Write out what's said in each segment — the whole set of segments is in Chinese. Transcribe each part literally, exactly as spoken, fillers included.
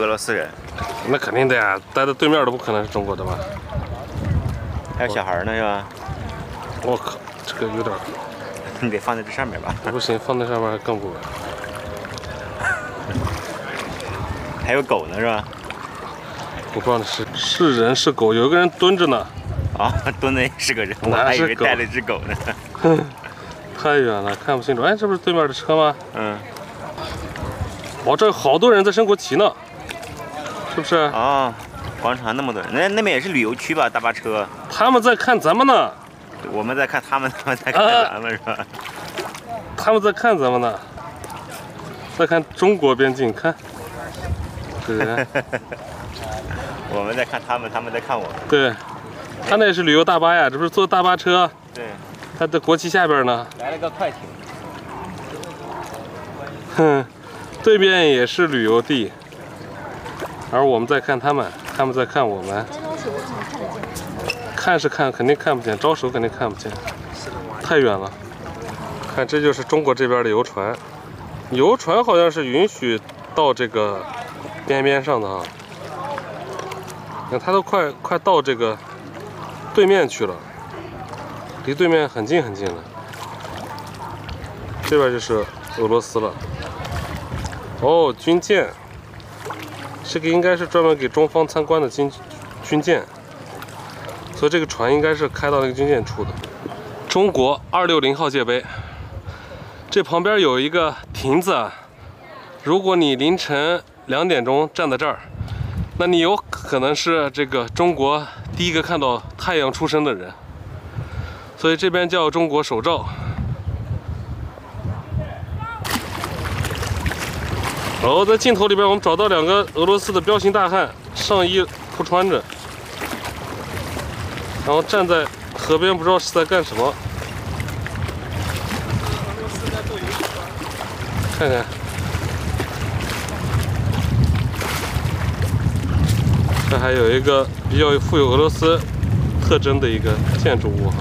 俄罗斯人。 那肯定的呀，待在对面的不可能是中国的吧？ 还有小孩呢是吧？ 我靠，这个有点， 你得放在这上面吧？ 不行，放在上面更不稳。 还有狗呢是吧？ 我不知道那是是人是狗，有一个人蹲着呢。 啊，蹲的也是个人，我还以为带了一只狗呢。 哼，太远了，看不清楚。哎，这不是对面的车吗？ 嗯。 哇，这有好多人在升国旗呢，是不是？ 啊、哦，广场那么多人，那那边也是旅游区吧？大巴车。 他们在看咱们呢。 我们在看他们，他们在看咱们、啊、是吧？ 他们在看咱们呢，在看中国边境，看。这人。 我们在看他们，他们在看我们。 对。他那也是旅游大巴呀，这不是坐大巴车？ 对， 他在国旗下边呢。 来了个快艇。 哼，对面也是旅游地，而我们在看他们，他们在看我们。看是看，肯定看不见，招手肯定看不见，太远了。看，这就是中国这边的游船，游船好像是允许到这个边边上的啊。你看，它都快快到这个。对面去了，离对面很近很近了。这边就是俄罗斯了。哦，军舰，这个应该是专门给中方参观的军军舰，所以这个船应该是开到那个军舰处的。中国二六零号界碑，这旁边有一个亭子，如果你凌晨两点钟站在这儿，那你有可能是这个中国第一个看到太阳出生的人，所以这边叫中国首照。然后在镜头里边，我们找到两个俄罗斯的彪形大汉，上衣不穿着，然后站在河边，不知道是在干什么。看看。这还有一个比较富有俄罗斯特征的一个建筑物哈。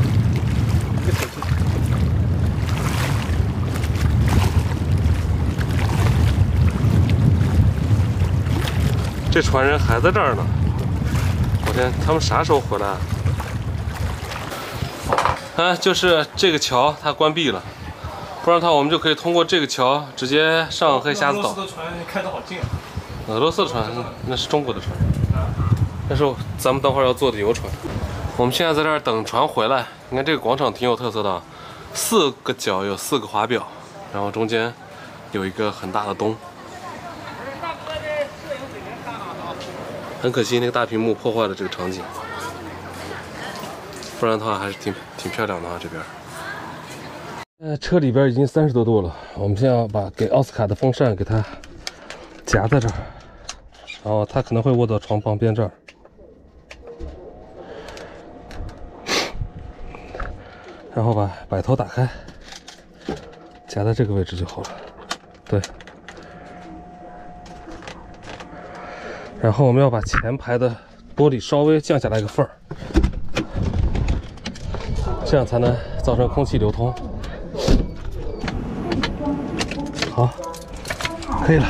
这船人还在这儿呢，我天，他们啥时候回来啊？啊，就是这个桥它关闭了，不然的话我们就可以通过这个桥直接上黑瞎子岛。俄罗斯的船开得好近啊！俄罗斯的船那是中国的船。但是咱们等会儿要坐的游船，我们现在在这儿等船回来。你看这个广场挺有特色的，四个角有四个华表，然后中间有一个很大的钟。很可惜那个大屏幕破坏了这个场景，不然的话还是挺挺漂亮的啊这边。呃，车里边已经三十多度了，我们现在要把给奥斯卡的风扇给它夹在这儿，然后它可能会卧到床旁边这儿。然后把摆头打开，夹在这个位置就好了。对。然后我们要把前排的玻璃稍微降下来一个缝儿，这样才能造成空气流通。好，可以了。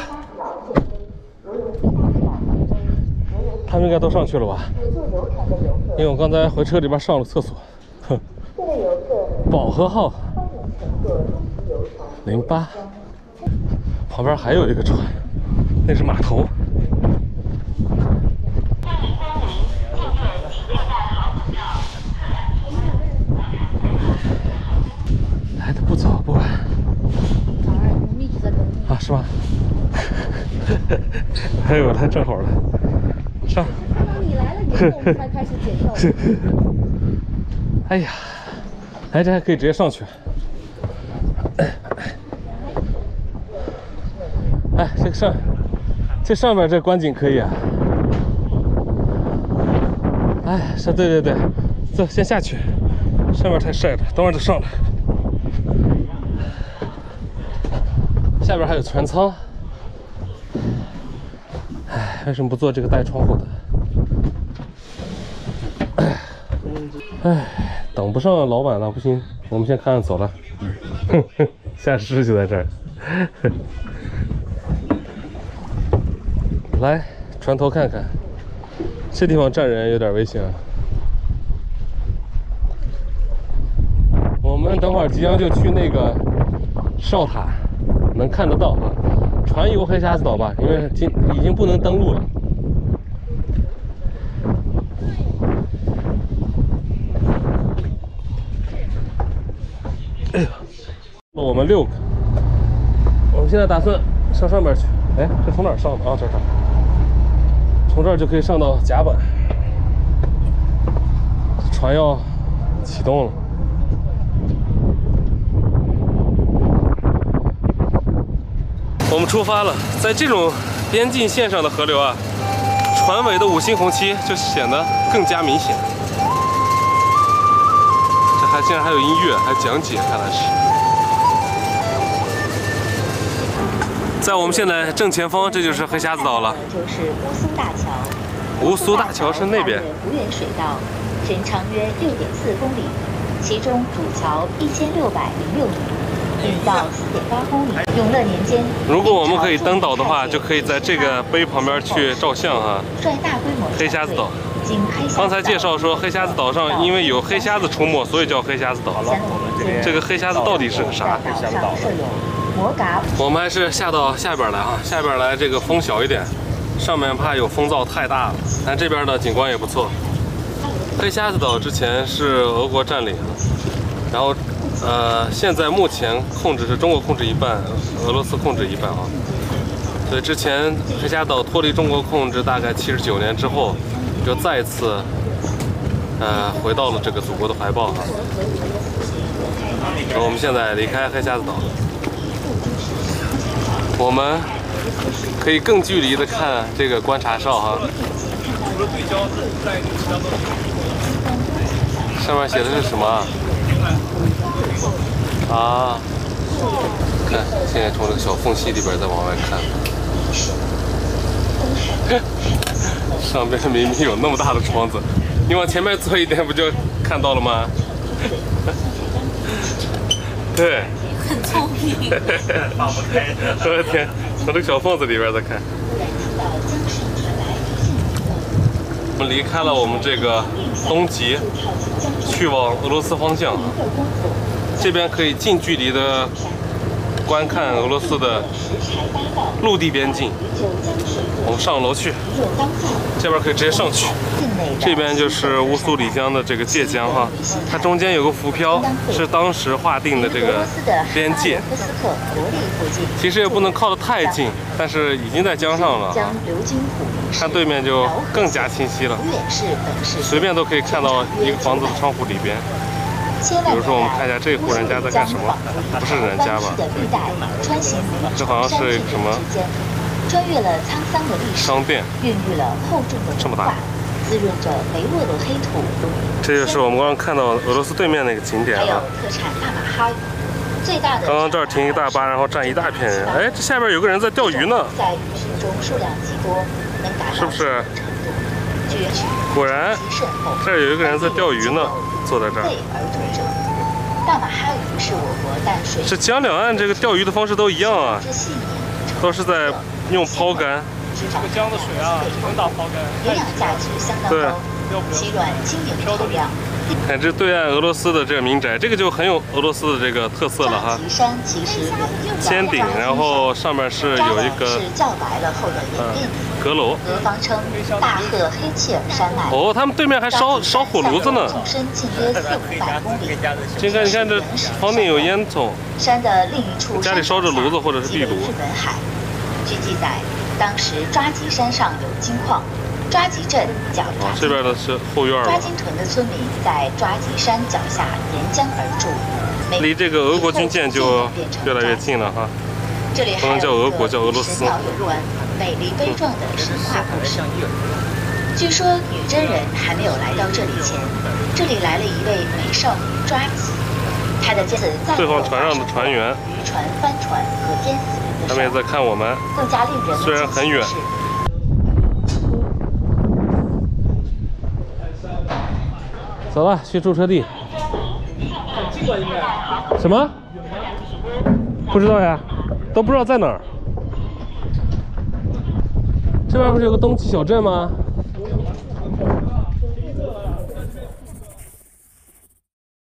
他们应该都上去了吧？因为我刚才回车里边上了厕所。哼。保和号零八，旁边还有一个船，那是码头。来的不早不晚。啊，是吗？还有他正好了，上。你来了以后我们才开始检票。哎呀。哎，这还可以直接上去。哎，这个上，这上面这观景可以啊。哎，是，对对对，走，先下去，上面太晒了，等会儿再上来。下边还有船舱。哎，为什么不做这个带窗户的？哎。等不上老板了，不行，我们先看看走了。哼哼，下尸就在这儿。来， 船头看看，这地方站人有点危险啊。我们等会儿即将就去那个哨塔，能看得到啊。船游黑瞎子岛吧，因为今已经不能登陆了。哎呀，我们六个，我们现在打算上上面去。哎，这从哪儿上的啊？这儿上，从这儿就可以上到甲板。船要启动了。我们出发了，在这种边境线上的河流啊，船尾的五星红旗就显得更加明显。这还竟然还有音乐，还讲解，看来是。在我们现在正前方，这就是黑瞎子岛了。 就是乌苏大桥。 乌苏大桥是那边。 无人水道，全长约六点四公里，其中主桥一千六百零六米。引道四点八公里。永乐年间， 如果我们可以登岛的话，就可以在这个碑旁边去照相哈。 率大规模黑瞎子岛。刚才介绍说，黑瞎子岛上因为有黑瞎子出没，所以叫黑瞎子岛。这个黑瞎子到底是个啥？ 黑瞎子岛。 我们还是下到下边来啊，下边来这个风小一点，上面怕有风噪太大了。但这边的景观也不错。黑瞎子岛之前是俄国占领，然后。呃，现在目前控制是中国控制一半，俄罗斯控制一半啊。所以之前黑瞎子岛脱离中国控制大概七十九年之后，就再次呃回到了这个祖国的怀抱啊。然后我们现在离开黑瞎子岛，我们可以更距离的看这个观察哨哈。上面写的是什么啊？啊，看，现在从这个小缝隙里边再往外看，上边明明有那么大的窗子，你往前面坐一点不就看到了吗？对， 很聪明。 我的天，从这个小缝子里边再看。我们离开了我们这个东极，去往俄罗斯方向。这边可以近距离的观看俄罗斯的陆地边境。我们上楼去，这边可以直接上去。这边就是乌苏里江的这个界江哈，它中间有个浮漂，是当时划定的这个边界。其实也不能靠得太近，但是已经在江上了。看对面就更加清晰了，随便都可以看到一个房子的窗户里边。比如说，我们看一下这户人家在干什么？不是人家吧？这好像是什么商店，这么大，滋润着肥沃的黑土。这就是我们刚刚看到俄罗斯对面那个景点啊。刚刚这儿停一大巴，然后站一大片人。哎，这下边有个人在钓鱼呢。是不是？果然，这儿有一个人在钓鱼呢。坐在这儿，这江两岸这个钓鱼的方式都一样啊，都是在用抛竿。 这个江的水啊，只能打抛竿。 营养价值相当高，其软轻盈透亮。 看这对岸俄罗斯的这个民宅，这个就很有俄罗斯的这个特色了哈。尖顶，然后上面是有一个呃阁楼。 俄方称大赫黑切尔山脉。 哦，他们对面还烧烧火炉子呢。 深近约四五百公里。 这看，你看这房顶有烟囱。 山的另一处家里烧着炉子或者是壁炉。 日本海。据记载，当时抓吉山上有金矿。抓吉镇叫抓吉， 这边的是后院。 抓金屯的村民在抓吉山脚下沿江而筑， 离这个俄国军舰就越来越近了哈。 这里不能叫俄国，叫俄罗斯。 有关美丽悲壮的神话故事。据说女真人还没有来到这里前，这里来了一位美少女抓吉，她的妻子在对方船上的船员渔船翻船和淹死人的他们也在看我们， 更加令人虽然很远。走了，去驻车地。什么？不知道呀，都不知道在哪儿。 这边不是有个东极小镇吗？